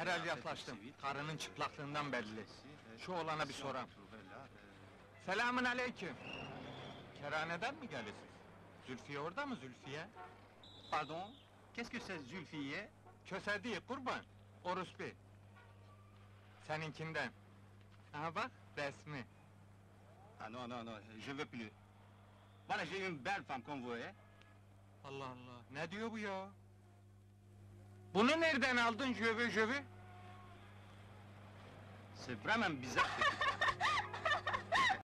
Herhal yaklaştım. Karının çıplaklığından belli. Şu oğlana bir soram. Selamün aleyküm. Kerhaneden mi gelirsiniz? Zülfiye orada mı Zülfiye? Pardon, qu'est-ce que c'est Zülfiye? Köse değil kurban. Orospi. Seninkinden. Aha bak resmi. Ah non, non, non, je veux plus. Voilà, j'ai une belle femme comme vous voyez. Allah Allah. Ne diyor bu ya? Bunu nereden aldın jövü jövü? C'est vraiment bizarre ce truc.